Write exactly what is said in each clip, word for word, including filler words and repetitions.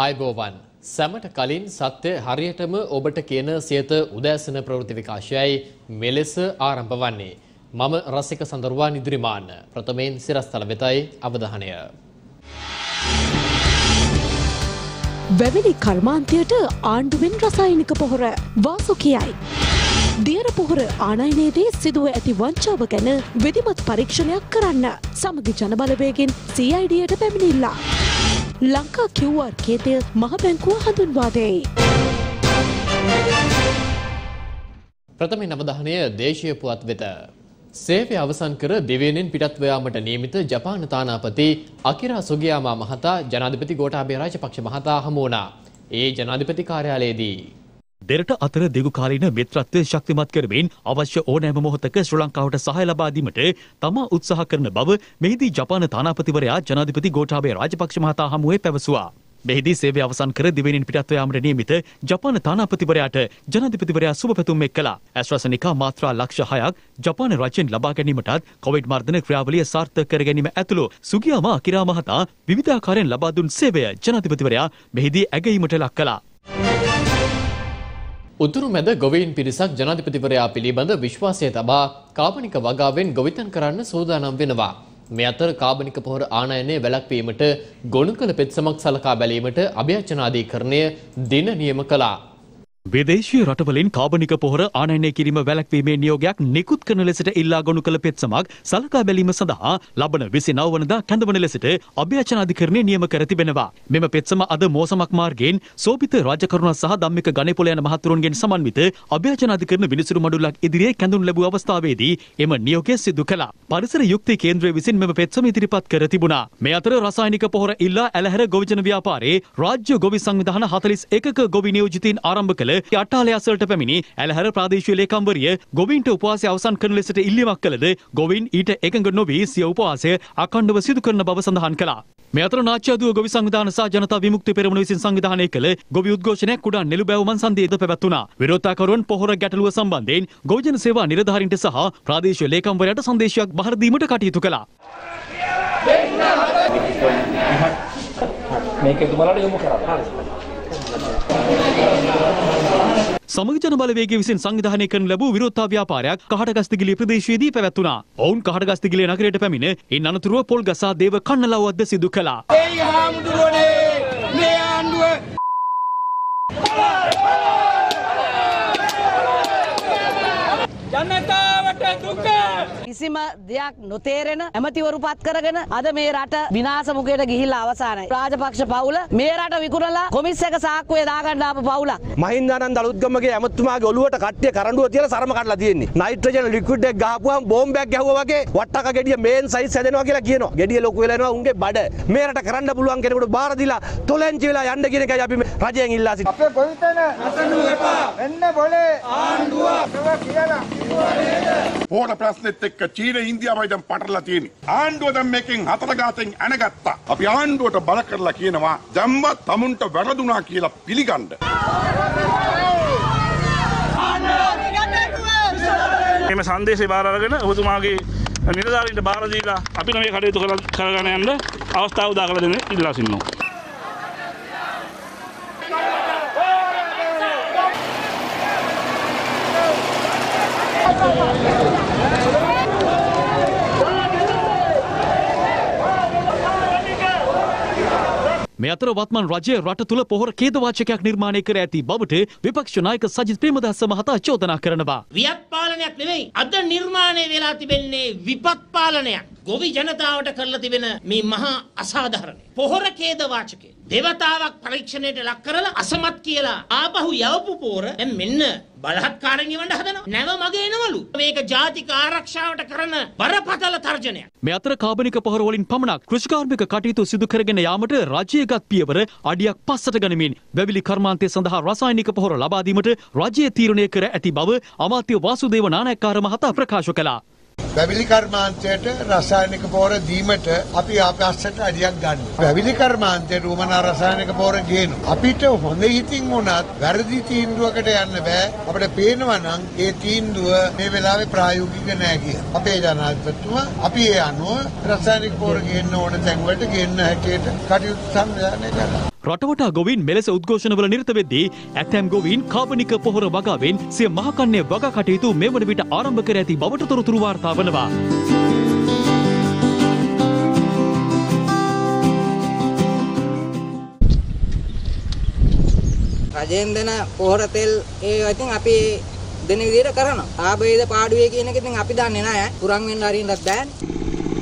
ආයුබෝවන් සැමට කලින් සත්‍ය හරියටම ඔබට කියන සියත උදෑසන ප්‍රවෘත්ති විකාශයයි මෙලෙස ආරම්භ වන්නේ. මම රසික සඳරුවා නිදුරිමාන. ප්‍රථමයෙන් සිරස්තල වෙතයි අවධානය. වැවිලි කර්මාන්තයට ආණ්ඩුවෙන් රසායනික පොහොර වාසු කියයි. දියර පොහොර ආනයනයේදී සිදුව ඇති වංචාව ගැන විධිමත් පරීක්ෂණයක් කරන්න සමගි ජනබලවේගෙන් සී අයි ඩීයට පැමිණිල්ලා. ලංකා කිව් ආර් කේතය මහ බැංකුව හඳුන්වා දෙයි. ප්‍රථමයෙන් අවධානය දේශීය පුවත් වෙත. සේවය අවසන් කර දිවයිනෙන් පිටත්ව යාමට නියමිත ජපාන තානාපති අකිරා සුගියාමා මහතා ජනාධිපති ගෝඨාභය රාජපක්ෂ මහතා හමු වුණා. ඒ ජනාධිපති කාර්යාලයේදී දෙරට අතර දිගුකාලීන මිත්‍රත්වය ශක්තිමත් කරමින් අවශ්‍ය ඕනෑම මොහොතක ශ්‍රී ලංකාවට සහාය ලබා දීමට තමා උත්සාහ කරන බව මෙහිදී ජපාන තානාපතිවරයා ජනාධිපති ගෝඨාභය රාජපක්ෂ මහතා හමුවේ පැවසුවා. මෙහිදී සේවය අවසන් කර දිවයිනෙන් පිටත්ව යාමට නියමිත ජපාන තානාපතිවරයාට ජනාධිපතිවරයා සුබ පැතුම් එක් කළා. ඇස්ට්‍රාසෙනිකා මාත්‍රා ලක්ෂ හයක් ජපාන රජයෙන් ලබා ගැනීමටත් කොවිඩ් මර්ධන ක්‍රියාවලිය සාර්ථක කර ගැනීම ඇතුළු සුගියාමා අකිරා මහතා විවිධාකාරයෙන් ලබා දුන් සේවය ජනාධිපතිවරයා මෙහිදී ඇගයීමට ලක් කළා. උතුරු මැද ගොවීන් පිරිසක් ජනාධිපතිවරයා පිළිබඳ විශ්වාසය තබා කාබනික වගාවෙන් ගොවිතැන් කරන්න සූදානම් වෙනවා. මේ අතර කාබනික පොහොර ආනයනය වැළැක්වීමට ගොනු කළ පෙත්සමක් සලකා බැලීමට අභ්‍යර්ථනාධිකරණය දින නියම කළා. විදේශීය රටවලින් කාබනික පොහොර ආනයනය කිරීම වැළැක්වීමේ නියෝගයක් නිකුත් කරන ලෙසට ඉල්ලා ගොනු කළ පෙත්සමක් සලකා බැලීම සඳහා ලබන විසිනව වනදා කැඳවන ලෙසට අභ්‍යර්ථනාධිකරණය නියම කර තිබෙනවා. මෙම පෙත්සම අද මෝසමක් මාර්ගයෙන් සෝබිත රාජකරුණ සහ ධම්මික ගණේපොළ යන මහතුරුන්ගෙන් සමන්විත අභ්‍යර්ථනාධිකරණ විනිසුරු මඩුල්ලක් ඉදිරියේ කැඳවනු ලැබූ අවස්ථාවේදී එම නියෝගය සිදු කළා. පරිසර යුක්ති කේන්ද්‍රය විසින් මෙම පෙත්සම ඉදිරිපත් කර තිබුණා. මේ අතර රසායනික පොහොර ඉල්ලා ඇලහැර ගොවිජන ව්‍යාපාරයේ රාජ්‍ය ගොවි සංවිධාන හතළිස් එකක ගොවි නියෝජිතයින් ආරම්භ කළ අට්ටාලය අසලට පැමිණි ඇලහැර ප්‍රාදේශීය ලේකම්වරිය ගොවීන්ට උපවාසය අවසන් කරන ලෙසට ඉල්ලීමක් කළද ගොවීන් ඊට එකඟ නොවී සිය උපවාසය අඛණ්ඩව සිදු කරන බව සඳහන් කළා. මේ අතර නාට්‍ය අදුව ගොවි සංවිධාන සහ ජනතා විමුක්ති පෙරමුණ විසින් සංවිධානය කළ ගොවි උද්ඝෝෂණයක් කුඩා නෙළුබෑව මන්සන්දියේද පැවැත්වුණා. විරෝධතාකරුවන් පොහොර ගැටලුව සම්බන්ධයෙන් ගොවිජන සේවා නිලධාරීන්ට සහ ප්‍රාදේශීය ලේකම්වරයාට සංදේශයක් බහර දීමට කටයුතු කළා. මේක තුමාලට යොමු කරා. සමග ජන බලවේගය විසින් සංවිධානය කරන ලැබූ විරෝධතා ව්‍යාපාරයක් කහටගස්තිගිලිය ප්‍රදේශයේදී පැවැත්වුණා. ඔවුන් කහටගස්තිගිලිය නගරයට පැමිණ ඉන් අනතුරුව පොල් ගසා දේව කන්නලව්වක්ද සිදු කළා. ඒ හාමුදුරුවනේ මේ ආණ්ඩුව ජනතාවට දුක කිසිම දෙයක් නොතේරෙන ඇමතිවරු පත් කරගෙන අද මේ රට විනාශ මුඛයට ගිහිල්ලා අවසానයි. රාජපක්ෂ පවුල මේ රට විකුණලා කොමිස් එක සාක්කුවේ දාගන්න ආපු පවුලක්. මහින්දානන්ද අලුත්ගමගේ ඇමතුමාගේ ඔළුවට කට්ටිය කරඬුව තියලා සරම කඩලා තියෙන්නේ. නයිට්‍රජන් ලික්විඩ් එක ගහපුවාම බෝම්බයක් ගැහුවා වගේ වට්ටක ගෙඩිය මේන් සයිස් හැදෙනවා කියලා කියනවා. ගෙඩිය ලොකු වෙලා යනවා උන්ගේ බඩ. මේ රට කරන්න පුළුවන් කෙනෙකුට බාර දීලා තොලෙන්චි වෙලා යන්න කියන එකයි අපි රජයෙන් ඉල්ලා සිටින්නේ. අපේ ගොවිතැන අසන්නු එපා. වෙන්න බොලේ ආණ්ඩුව කියලා පොහොර ප්‍රශ්නෙත් එක්ක චීන ඉන්දියාවයි දැන් පටලලා තියෙන්නේ. ආණ්ඩුව දැන් මේකෙන් හතර ගාතෙන් ඇනගත්තා. අපි ආණ්ඩුවට බල කරලා කියනවා දැම්මත් තමුන්ට වැරදුනා කියලා පිළිගන්න. මේ සංදේශය බාර අරගෙන ඔබතුමාගේ නිලධාරීන්ට බාර දීලා අපිට මේ කටයුතු කරගෙන යන්න අවස්ථාව උදා කරලා දෙන්න ඉල්ලා සිටිනවා. මේ අතර වත්මන් රජය රට තුළ පොහොර ඛේදවාචකයක් නිර්මාණය කර ඇති බවට විපක්ෂ නායක සජිත් ප්‍රේමදාස මහතා චෝදනා කරනවා. වියත් පාලනයක් නෙවෙයි අද නිර්මාණය වෙලා තිබෙන්නේ විපත් පාලනයක්. ගොවි ජනතාවට කරලා තිබෙන මේ මහා අසාධාරණ පොහොර ඛේදවාචකය දේවතාවක් පරීක්ෂණයට ලක් කරලා අසමත් කියලා ආපහු යවපු පොර දැන් මෙන්න බලහත්කාරයෙන් යවන්න හදනවා. නැව මගේ එනවලු. මේක ජාතික ආරක්ෂාවට කරන බරපතල තර්ජනයක්. මේ අතර කාබනික පොහොර වලින් පමණක් කෘෂිකාර්මික කටයුතු සිදු කරගෙන යාමට රජයගත් පියවර අඩියක් පස්සට ගනිමින් වැවිලි කර්මාන්තය සඳහා රසායනික පොහොර ලබා දීමට රජය තීරණය කර ඇති බව අමාත්‍ය වාසුදේව නානායක්කාර මහතා ප්‍රකාශ කළා. වැවිලි කර්මාන්තයට රසායනික පොහොර දීමට අපි ආපස්සට අඩියක් ගන්න. වැවිලි කර්මාන්තයට උමනා රසායනික පොහොර ගේනවා. අපිට හොඳ හිතින් වුණත් වැරදි තීන්දුවකට යන්න බෑ. අපිට පේනවා නම් ඒ තීන්දුව මේ වෙලාවේ ප්‍රායෝගික නෑ කියලා. අපේ ජනාධිපතිතුමා අපි ඒ අනුව රසායනික පොහොර ගේන්න ඕන තැන් වලට ගේන්න හැටියට කටයුතු සංවිධානය කළා. රටවටා ගොවීන් මෙලෙස උද්ඝෝෂණවල නිරත වෙද්දී ඇතැම් ගොවීන් කාබනික පොහොර වගාවෙන් සිය මහකන්නේ වගා කටයුතු මෙවන විට ආරම්භ කර ඇති බවට තොරතුරු වාර්තා වනවා. රජයෙන් දෙන පොහොර තෙල් ඒ ඉතින් අපි දෙන විදිහට කරනවා. ආබේද පාඩුවේ කියන එක ඉතින් අපි දන්නේ නැහැ. පුරන් වෙන්න හරින්නත් බෑනේ.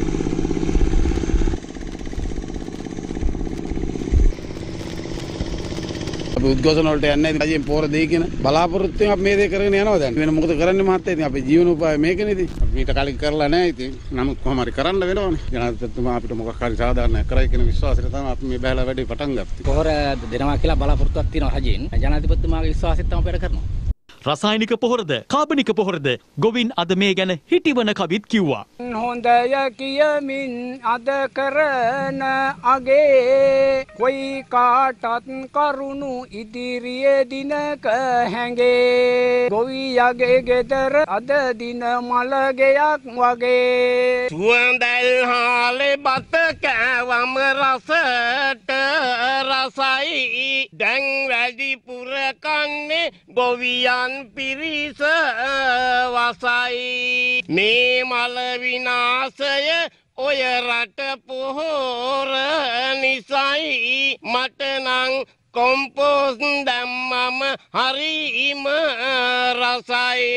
අපි උද්ඝෝෂණ වලට යන්නේ නැහැ. රජයෙන් පොහොර දෙයි කියන බලාපොරොත්තුෙන් අපි මේ දේ කරගෙන යනවා දැන්. වෙන මොකද කරන්නේ මහත්තයා? ඉතින් අපේ ජීවනෝපාය මේකනේ ඉතින්. අපි මීට කලින් කරලා නැහැ ඉතින්. නමුත් කොහොම හරි කරන්න වෙනවනේ. ජනාධිපතිතුමා අපිට මොකක් හරි සාධාරණයක් කරයි කියන විශ්වාසයට තමයි අපි මේ බහැලා වැඩේ පටන් ගත්තේ. පොහොර දෙනවා කියලා බලාපොරොත්තුවක් තියෙනවා රජයෙන්. ජනාධිපතිතුමාගේ විශ්වාසයෙන් තමයි වැඩ කරනවා. රසායනික පොහොරද කාබනික පොහොරද ගොවින් අද මේ ගැන හිටිවන කවිත් කිව්වා. හොඳය කියමින් අද කරන අගේ කොයි කාටත් කරුණු ඉදිරියේ දිනක හැඟේ ගොවියගේ ගෙදර අද දින මලගයක් වගේ සුවඳල් හාලේ බත කෑවම රසට රසයි දැන් වැඩිපුර කන්නේ ගොවියන් පිරිස වසයි මේ මල විනාශය ඔය රට පොහොර නිසයි මට නං කොම්පෝස් දැම්මම හරිම රසයි.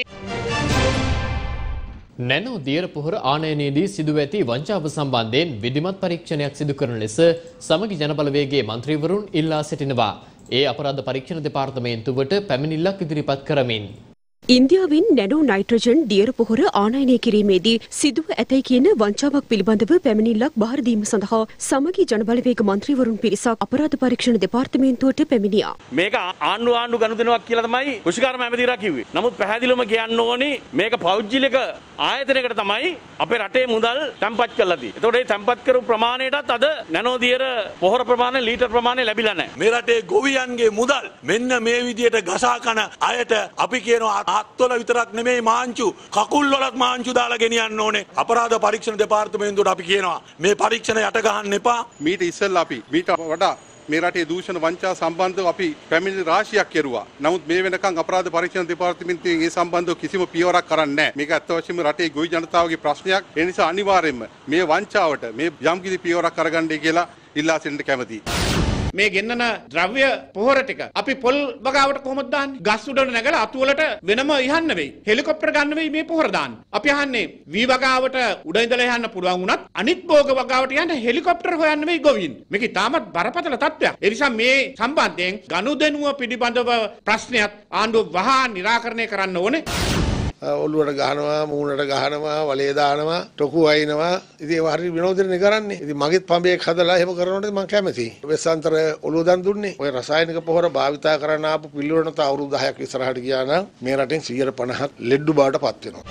නැනෝ දියර පොහොර ආනයනයේදී සිදුව ඇති වංචාව සම්බන්ධයෙන් විධිමත් පරීක්ෂණයක් සිදු කරන ලෙස සමගි ජනබලවේගයේ මන්ත්‍රීවරුන් ඉල්ලා සිටිනවා. ඒ අපරාධ පරීක්ෂණ දෙපාර්තමේන්තුවට පැමිණිල්ලක් ඉදිරිපත් කරමින් ඉන්දියාවෙන් නැනෝ නයිට්‍රජන් දියර පොහොර ආනයනය කිරීමේදී සිදුව ඇතැයි කියන වංචාවක් පිළිබඳව පැමිණිල්ලක් බාර දීම සඳහා සමගි ජනබලවේග මන්ත්‍රීවරුන් පිරිසක් අපරාධ පරීක්ෂණ දෙපාර්තමේන්තුවට පැමිණියා. මේක ආණ්ඩු ආණ්ඩු ගනුදෙනුවක් කියලා තමයි කුෂිකාර්ම ඇමතිවරයා කිව්වේ. නමුත් පැහැදිලිවම කියන්න ඕනි මේක පෞද්ගලික ආයතනයකට තමයි අපේ රටේ මුදල් තැන්පත් කරලා තියෙන්නේ. ඒතකොට මේ තැන්පත් කරපු ප්‍රමාණයටත් අද නැනෝ දියර පොහොර ප්‍රමාණය ලීටර් ප්‍රමාණය ලැබිලා නැහැ. මේ රටේ ගොවියන්ගේ මුදල් මෙන්න මේ විදියට ගසා කන අයට අපි කියනවා අත්වල විතරක් නෙමෙයි මාංචු කකුල් වලත් මාංචු දාලා ගෙනියන්න ඕනේ. අපරාධ පරීක්ෂණ දෙපාර්තමේන්තුවට අපි කියනවා මේ පරීක්ෂණ යට ගහන්න එපා. මීට ඉස්සෙල්ලා අපි මීට වඩා මේ රටේ දූෂණ වංචා සම්බන්ධව අපි පැමිණිලි රාශියක් කෙරුවා. නමුත් මේ වෙනකන් අපරාධ පරීක්ෂණ දෙපාර්තමේන්තුවෙන් ඒ සම්බන්ධව කිසිම පියවරක් කරන්නේ නැහැ. මේක අත් වශයෙන්ම රටේ ගොවි ජනතාවගේ ප්‍රශ්නයක්. ඒ නිසා අනිවාර්යයෙන්ම මේ වංචාවට මේ යම්කිසි පියවරක් අරගන්නයි කියලා ඉල්ලා සිටින්න කැමතියි. මේ ගෙන්නන ද්‍රව්‍ය පොහොර ටික අපි පොල් වගාවට කොහොමද දාන්නේ? ගස් උඩට නැගලා අතු වලට වෙනම ඉහන්න වෙයි. හෙලිකොප්ටර් ගන්න වෙයි මේ පොහොර දාන්න. අපි අහන්නේ වී වගාවට උඩ ඉඳලා යන්න පුළුවන් වුණත් අනිත් භෝග වගාවට යන්න හෙලිකොප්ටර් හොයන්න වෙයි ගොවීන්. මේක තාමත් බරපතල තත්ත්වයක්. ඒ නිසා මේ සම්බන්ධයෙන් ගනුදෙනුව පිළිබඳව ප්‍රශ්නයක් ආණ්ඩුව වහා निराකරණය කරන්න ඕනේ. ඔළුවට ගහනවා මූණට ගහනවා වලේ දානවා ටොකු අයිනවා ඉතින් ඒව හරි විනෝදෙන්නේ කරන්නේ ඉතින් මගෙත් පඹයක් හදලා එහෙම කරනකොට මම කැමතියි වෙස්සන්තර ඔළුව දන් දුන්නේ ඔය රසායනික පොහොර භාවිතා කරන්න ආපු පිළිවෙලට අවුරුදු දහයක් ඉස්සරහට ගියා නම් මේ රටෙන් සියයට පනහක් ලෙඩ්ඩු බවට පත් වෙනවා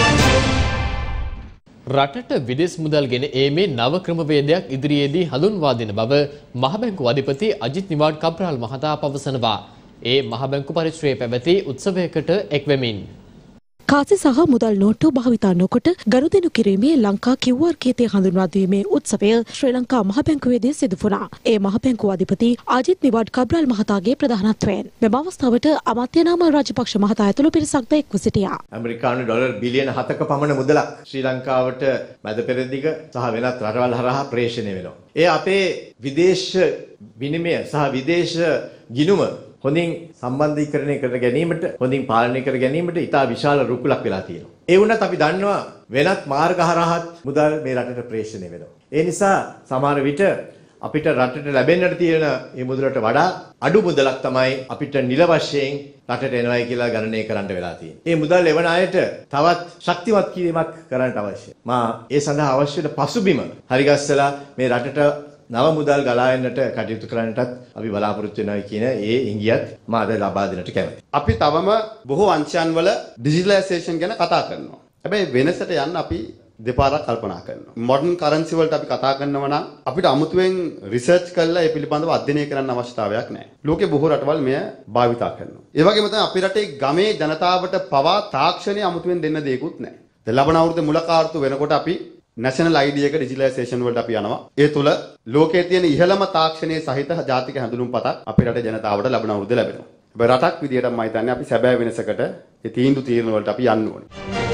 රටට විදේශ මුදල් ගෙන ඒමේ නව ක්‍රමවේදයක් ඉදිරියේදී හඳුන්වා දෙන බව මහ බැංකු අධිපති අජිත් නිවාඩ් කබ්‍රාල් මහතා පවසනවා. ඒ මහ බැංකු පරිශ්‍රයේ පැවති උත්සවයකට එක්වෙමින් කාසි සහ මුදල් නෝට්ටු භාවිතා නොකොට ගනුදෙනු කිරීමේ ලංකා කිව් ආර් කීතය හඳුන්වා දීමේ උත්සවය ශ්‍රී ලංකා මහ බැංකුවේදී සිදු වුණා. ඒ මහ බැංකුව අධිපති අජිත් නිවාඩ් කබ්‍රාල් මහතාගේ ප්‍රධානත්වයෙන් මෙම අවස්ථාවට අමාත්‍ය නාමල් රාජපක්ෂ මහතා ඇතුළු පිරිසක්ද එක්ව සිටියා. ඇමරිකානු ඩොලර් බිලියන හතක පමණ මුදලක් ශ්‍රී ලංකාවට මැද පෙරදිග සහ වෙනත් රටවල් හරහා ප්‍රේෂණය වෙනවා. ඒ අපේ විදේශ විනිමය සහ විදේශ ගිණුම හොඳින් සම්බන්ධීකරණය කර ගැනීමට හොඳින් පාලනය කර ගැනීමට ඉතා විශාල රුකුලක් වෙලා තියෙනවා. ඒ වුණත් අපි දන්නවා වෙනත් මාර්ග හරහාත් මුදල් මේ රටට ප්‍රේෂණය වෙනවා. ඒ නිසා සමහර විට අපිට රටට ලැබෙන්නට තියෙන මේ මුදලට වඩා අඩු මුදලක් තමයි අපිට නිල වශයෙන් රටට එනවයි කියලා ගණනය කරන්න වෙලා තියෙන්නේ. මේ මුදල් එවන අයට තවත් ශක්තිමත් කිරීමක් කරන්න අවශ්‍යයි. මා ඒ සඳහා අවශ්‍ය වෙන පසුබිම හරිගස්සලා මේ රටට නව මුදල් ගලා එන්නට කටයුතු කරන්නටත් අපි බලාපොරොත්තු වෙනවා කියන ඒ ඉංගියත් මා අද ලබා දෙන්නට කැමතියි. අපි තවම බොහෝ අංශයන් වල ඩිජිටලයිසේෂන් ගැන කතා කරනවා. හැබැයි වෙනසට යන්න අපි දෙපාරක් කල්පනා කරනවා. මොඩර්න් කරන්සි වලට අපි කතා කරනවා නම් අපිට අමුතුවෙන් රිසර්ච් කරලා ඒ පිළිබඳව අධ්‍යයනය කරන්න අවශ්‍යතාවයක් නැහැ. ලෝකේ බොහෝ රටවල් මෙය භාවිතා කරනවා. ඒ වගේම තමයි අපේ රටේ ගමේ ජනතාවට පවා තාක්ෂණය අමුතුවෙන් දෙන්න දෙයක්වත් නැහැ. දැන් ලබන අවුරුද්දේ මුල කාර්තු වෙනකොට අපි national I D එක digitalization වලට අපි යනවා. ඒ තුල ලෝකයේ තියෙන ඉහළම තාක්ෂණයේ සහිත ජාතික හැඳුනුම්පතක් අපේ රටේ ජනතාවට ලැබෙන අවුරුද්ද ලැබෙනවා. හැබැයි රටක් විදියට මම හිතන්නේ අපි සැබෑ වෙනසකට ඒ තීන්දුව తీරන වලට අපි යන්න ඕනේ.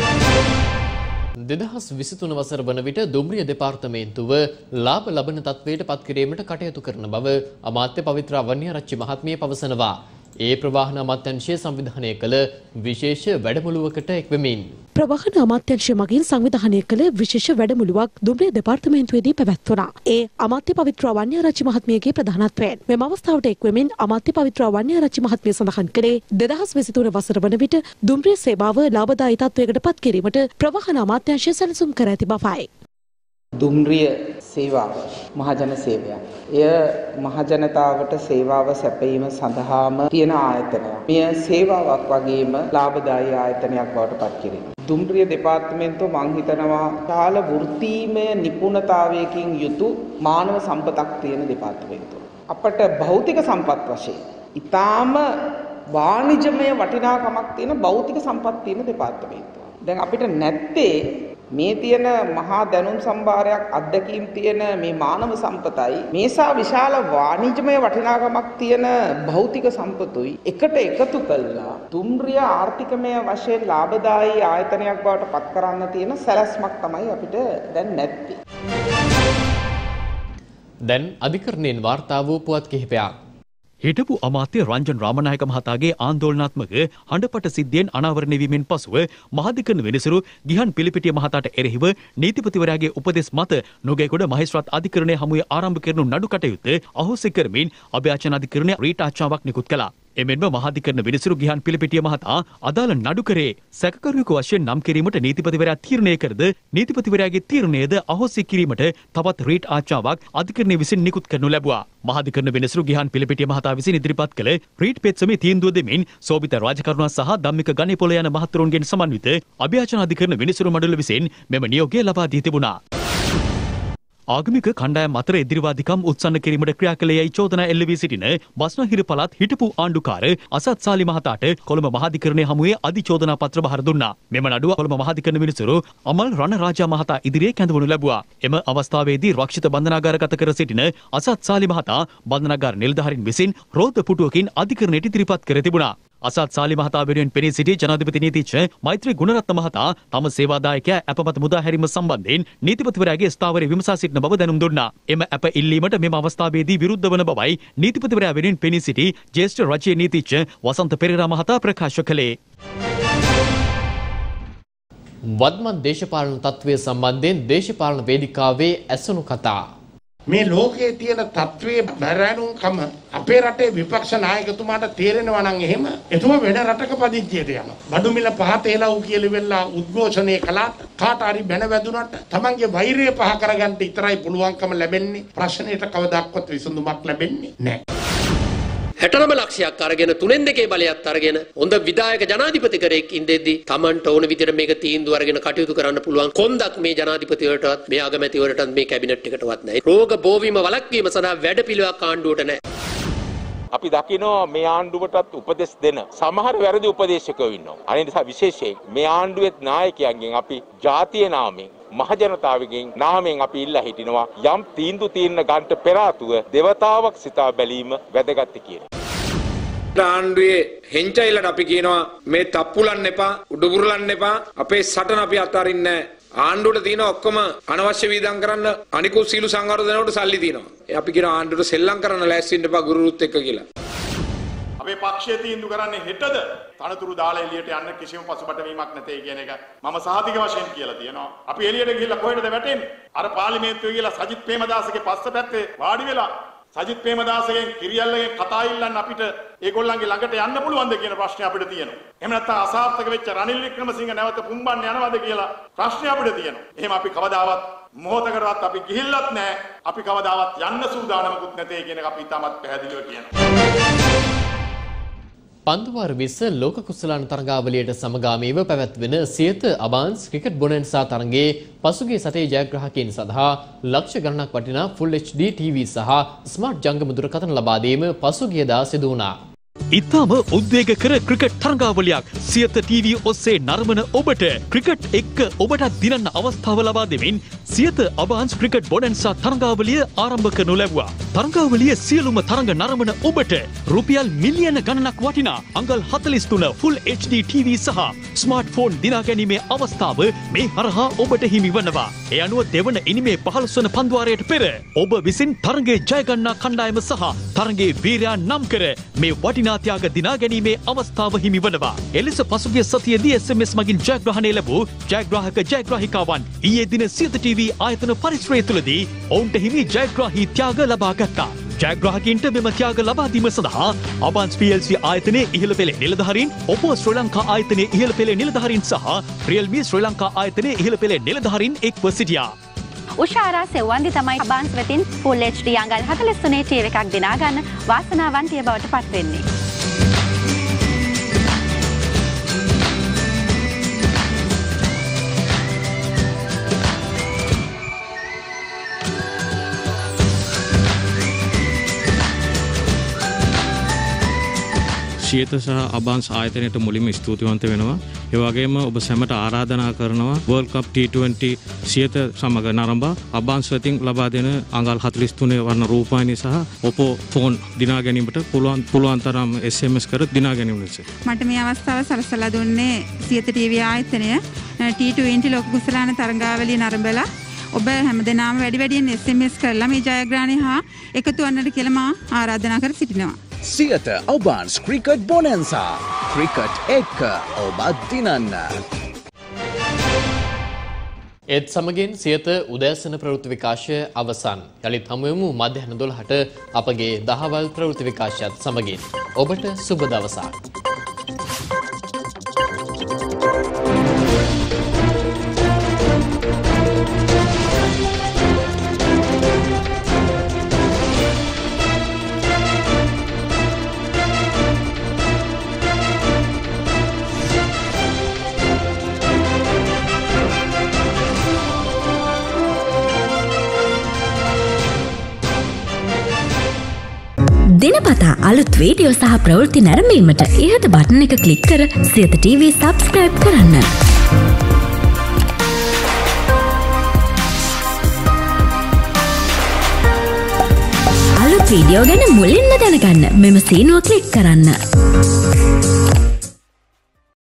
දෙදහස් විසිතුන වසර වන විට දුම්රිය දෙපාර්තමේන්තුව ලාභ ලබන තත්වයට පත් කිරීමට කටයුතු කරන බව අමාත්‍ය පවිත්‍රා වන්නිආරච්චි මහත්මිය පවසනවා. ඒ ප්‍රවාහන අමාත්‍යාංශය සංවිධානය කළ විශේෂ වැඩමුළුවකට එක්වෙමින් ප්‍රවාහන අමාත්‍යාංශය මගින් සංවිධානය කළ විශේෂ වැඩමුළුවක් දුම්රිය දෙපාර්තමේන්තුවේදී පැවැත්වුණා. ඒ අමාත්‍ය පවිත්‍රා වන්නිආරච්චි මහත්මියගේ ප්‍රධානත්වයෙන් මෙම අවස්ථාවට එක්වෙමින් අමාත්‍ය පවිත්‍රා වන්නිආරච්චි මහත්මිය සඳහන් කළේ දෙදහස් විසිතුන වසර වන විට දුම්රිය සේවාව ලාභදායී තත්වයකට පත් කිරීමට ප්‍රවාහන අමාත්‍යාංශය සැලසුම් කර ඇති බවයි. දුම්රිය සේවාව මහජන සේවයක්. එය මහජනතාවට සේවාව සැපයීම සඳහාම තියෙන ආයතනයක්. මෙය සේවාවක් වගේම ලාභදායී ආයතනයක් බවට පත් කිරීම. දුම්රිය දෙපාර්තමේන්තුව මං හිතනවා කාල වෘත්තීමය නිපුණතාවයකින් යුතු මානව සම්පතක් තියෙන දෙපාර්තමේන්තුව. අපට භෞතික සම්පත් වශයෙන් ඊටාම වාණිජමය වටිනාකමක් තියෙන භෞතික සම්පත් තියෙන දෙපාර්තමේන්තුව. දැන් අපිට නැත්තේ මේ තියෙන මහා දැනුම් සම්භාරයක් අත්දැකීම් තියෙන මේ මානව සම්පතයි මේසා විශාල වාණිජමය වටිනාකමක් තියෙන භෞතික සම්පතුයි එකට එකතු කළා දුම්රිය ආර්ථිකමය වශයෙන් ලාභදායී ආයතනයක් බවට පත් කරන්න තියෙන සැලැස්මක් තමයි අපිට දැන් නැත්තේ. දැන් අධිකරණයෙන් වාර්තා වූ පුවත් කිහිපයක්. හිටපු අමාත්‍ය රංජන් රාමනායක මහතාගේ ආන්දෝලනාත්මක හඬපට සිද්ධියෙන් අනාවරණය වීමෙන් පසුව මහාධිකරණ විනිසුරු ගිහන් පිළිපිටිය මහතාට එරෙහිව නීතිපතිවරයාගේ උපදෙස් මත නුගේගොඩ මහේස්ත්‍රාත් අධිකරණය හමුවේ ආරම්භ කරනු නඩු කටයුත්ත අහෝසි කරමින් අභයාචන අධිකරණය රීට් ආච්චාවක් නිකුත් කළා. එමෙන්ම මහාධිකරණ විනිසුරු ගිහන් පිළිපිටිය මහතා අදාළ නඩු කරේ සැකකරුවෙකු වශයෙන් නම් කිරීමට නීතිපතිවරයා තීරණය කරද නීතිපතිවරයාගේ තීරණයද අහෝසි කිරීමට තවත් රීට් ආච්චාවක් අධිකරණය විසින් නිකුත් කරනු ලැබුවා. මහාධිකරණ විනිසුරු ගිහන් පිළිපිටිය මහතා විසින් ඉදිරිපත් කළ රීට් පෙත්සමේ තීන්දුව දෙමින් සෝබිත රාජකරුණා සහ ධම්මික ගණේපොළ යන මහතුරුන්ගෙන් සමන්විත අභයාචන අධිකරණ විනිසුරු මඩල විසින් මෙම නියෝගය ලබා දී තිබුණා. ආගමික කණ්ඩායම් අතර එදිරිවාදිකම් උත්සන්න කිරීමට ක්‍රියා කළේ යයි චෝදනා එල්ල වී සිටින බස්නාහිර පළාත් හිටපු ආණ්ඩුකාර අසත් සාලි මහතාට කොළඹ මහාධිකරණය හමුවේ අධිචෝදනා පත්‍ර බහර දුන්නා. මෙම නඩුව කොළඹ මහාධිකරණ විනිසුරු අමල් රණරාජා මහතා ඉදිරියේ කැඳවනු ලැබුවා. එම අවස්ථාවේදී රක්ෂිත බන්ධනාගාරගත කර සිටින අසත් සාලි මහතා බන්ධනාගාර නිලධාරීන් විසින් රෝද පුටුවකින් අධිකරණයට ඉදිරිපත් කර තිබුණා. අසත් සාලි මහතා වෙනුවෙන් පෙනී සිටි ජනාධිපති නීතිඥ මෛත්‍රී ගුණරත්න මහතා තම සේවාදායකයා අපමත මුදා හැරීම සම්බන්ධයෙන් නීතිපතිවරයාගේ ස්ථාවරය විමසා සිටින බව දැනුම් දුන්නා. එම අප ඉල්ලීමට මෙම අවස්ථාවේදී විරුද්ධ වන බවයි නීතිපතිවරයා වෙනුවෙන් පෙනී සිටි ජ්‍යෙෂ්ඨ රජයේ නීතිඥ වසන්ත පෙරේරා මහතා ප්‍රකාශ කළේ. වත්මන් දේශපාලන තත්ත්වය සම්බන්ධයෙන් දේශපාලන වේදිකාවේ ඇසුණු කතා. මේ ලෝකයේ තියෙන තත්ත්වයේ බැරෑනුම්කම අපේ රටේ විපක්ෂ නායකතුමාට තේරෙනවා නම් එහෙම එතුමා වෙන රටක පදිංචියට යනවා. බඩු මිල පහත එළව් කියලා වෙලා උද්ඝෝෂණය කළාට කාට හරි බැන වැදුනට තමන්ගේ වෛරය පහ කරගන්න ඉතරයි පුළුවන්කම ලැබෙන්නේ. ප්‍රශ්නෙට කවදාවත් විසඳුමක් ලැබෙන්නේ නැහැ. හැටනම ලක්ෂයක් අරගෙන තුනෙන් දෙකේ බලයත් අරගෙන හොඳ විධායක ජනාධිපති කරෙක් ඉඳෙද්දී Tamanට ඕන විදිහට මේක තීන්දුව අරගෙන කටයුතු කරන්න පුළුවන් කොන්දක් මේ ජනාධිපතිවරටවත් මේ අගමැතිවරටවත් මේ කැබිනට් එකටවත් නැහැ. රෝග බෝවීම වළක්වීම සඳහා වැඩපිළිවෙලක් ආණ්ඩුවට නැහැ. අපි දකිනවා මේ ආණ්ඩුවටත් උපදෙස් දෙන සමහර වැරදි උපදේශකයෝ ඉන්නවා. අනේ නිසා විශේෂයෙන් මේ ආණ්ඩුවේ නායකයන්ගෙන් අපි ජාතිය නාමයෙන් මහජනතාවගෙන් නාමයෙන් අපි ඉල්ලා හිටිනවා යම් තීන්දුව తీරන ගන්නට පෙර ආතුව දෙවතාවක් සිතා බැලීම වැදගත් කියලා. ආණ්ඩුවේ හෙන්චයිලට අපි කියනවා මේ තප්පුලන්න එපා උඩුබුරලන්න එපා අපේ සටන අපි අතාරින්නේ ආණ්ඩුවට තියෙන ඔක්කොම අනවශ්‍ය වීදම් කරන්න අනිකුත් සීළු සංවර්ධනවලට සල්ලි තියෙනවා. අපි කියනවා ආණ්ඩුවට සෙල්ලම් කරන්න ලෑස්ති වෙන්න එපා ගුරුරුත් එක්ක කියලා. අපේ පක්ෂයේ තීන්දුව කරන්නේ හෙටද තනතුරු දාලා එළියට යන්න කිසිම පසුබට වීමක් නැtei කියන එක මම සහතික වශයෙන් කියලා තියෙනවා. අපි එළියට ගිහිල්ලා කොහෙටද වැටෙන්නේ? අර පාර්ලිමේන්තුවේ ගිහිල්ලා සජිත් ප්‍රේමදාසගේ පස්ස පැත්තේ වාඩි වෙලා සජිත් ප්‍රේමදාසගෙන් කිරියල්ලගෙන් කතා ඉල්ලන්න අපිට ඒගොල්ලන්ගේ ළඟට යන්න පුළුවන්ද කියන ප්‍රශ්නේ අපිට තියෙනවා. එහෙම නැත්නම් අසාර්ථක වෙච්ච රනිල් වික්‍රමසිංහ නැවත පුම්බන්න යනවද කියලා ප්‍රශ්නේ අපිට තියෙනවා. එහෙම අපි කවදාවත් මොහොතකටවත් අපි ගිහිල්ලත් නැහැ. අපි කවදාවත් යන්න සූදානමකුත් නැtei කියන එක අපි ඉතාමත් පැහැදිලිව කියනවා. පන්දුවාර විස්ස ලෝක කුසලාන තරගාවලියට සමගාමීව පැවැත්වෙන සියත අබාන්ස් ක්‍රිකට් බොනන්සා තරගයේ පසුගිය සතියේ ජයග්‍රාහකයන් සඳහා ලක්ෂ ගණනක් වටිනා ෆුල් එච් ඩී ටීවී සහ ස්මාර්ට් ජංගම දුරකථන ලබා දීම පසුගියදා සිදු වුණා. ඉතාම උද්වේගකර ක්‍රිකට් තරඟාවලියක් සියත ටීවී ඔස්සේ නරඹන ඔබට ක්‍රිකට් එක්ක ඔබටත් දිනන්න අවස්ථාව ලබා දෙමින් සියත අබාන්ස් ක්‍රිකට් බොනන්සා තරඟාවලිය ආරම්භ කරනු ලැබුවා. තරඟාවලිය සියලුම තරඟ නරඹන ඔබට රුපියල් මිලියන ගණනක් වටිනා අංගල් හතළිස් තුන ෆුල් එච් ඩී ටීවී සහ ස්මාර්ට්ෆෝන් දිනා ගැනීමේ අවස්ථාව මේ හරහා ඔබට හිමි වනවා. ඒ අනුව දෙවන ඉනිමේ පහළොස් වන පන්දුවාරයට පෙර ඔබ විසින් තරඟේ ජය ගන්නා කණ්ඩායම සහ තරඟේ වීරයා නම් කර මේ වටිනා ත්‍යාග දිනා ගැනීමේ අවස්ථාව හිමි වනවා. එලෙස පසුගිය සතියේදී එස් එම් එස් මගින් ජයග්‍රහණය ලැබූ ජයග්‍රාහක ජයග්‍රාහිකාවන් ඊයේ දින සියත ටීවී ආයතන පරිශ්‍රය තුළදී ඔවුන්ට හිමි ජයග්‍රාහී ත්‍යාග ලබා ගත්තා. ජයග්‍රාහකයින්ට මෙම ත්‍යාග ලබා දීම සඳහා අබාන්ස් පී එල් සී ආයතනයේ ඉහළ පෙළේ නිලධාරීන්, ඔපෝ ශ්‍රී ලංකා ආයතනයේ ඉහළ පෙළේ නිලධාරීන් සහ රියල්මී ශ්‍රී ලංකා ආයතනයේ ඉහළ පෙළේ නිලධාරීන් එක්ව සිටියා. උෂාරා සෙව්වන්දි තමයි අබාන්ස් වෙතින් ෆුල් එච් ඩී අංගල් හතළිස් තුනේ ටීවී එකක් දිනා ගන්න වාසනාවන්තය බවට පත් වෙන්නේ. සියත සහ අබාන්ස් ආයතනයට මුලින්ම ස්තුතිවන්ත වෙනවා. ඒ වගේම ඔබ සැමට ආරාධනා කරනවා world cup T twenty Siyatha සමග නරඹා අබාන්ස් වෙතින් ලබා දෙන අංගල් හතළිස් තුනේ වර්ණ රූපවාහිනිය සහ ඔපෝ ෆෝන් දිනා ගැනීමට පුළුවන් පුළුවන් තරම් එස් එම් එස් කර දිනා ගැනීම ලෙස. මට මේ අවස්ථාව සලසලා දුන්නේ සියත ටීවී ආයතනය ටී ට්වෙන්ටි ලෝක කුසලාන තරඟාවලිය නරඹලා ඔබ හැමදෙනාම වැඩි වැඩියෙන් එස් එම් එස් කරලා මේ ජයග්‍රහණය හා එකතු වන්නට කියලා මා ආරාධනා කර සිටිනවා. සියත ඔබාන්ස් ක්‍රිකට් බොනන්සා ක්‍රිකට් එක්ක ඔබත් දිනන්න. ඒත් සමගින් සියත උදෑසන ප්‍රවෘත්ති විකාශය අවසන්. යළිත් හමුවෙමු මධ්‍යහන දොළහට අපගේ දහවල් ප්‍රවෘත්ති විකාශයත් සමගින්. ඔබට සුබ දවසක්. දිනපතා අලුත් වීඩියෝ සහ ප්‍රවෘත්ති නැරඹීමට ඉහත බටන් එක ක්ලික් කර සියත ටීවී සබ්ස්ක්‍රයිබ් කරන්න. අලුත් වීඩියෝ ගැන මුලින්ම දැනගන්න මෙම සීනුව ක්ලික් කරන්න.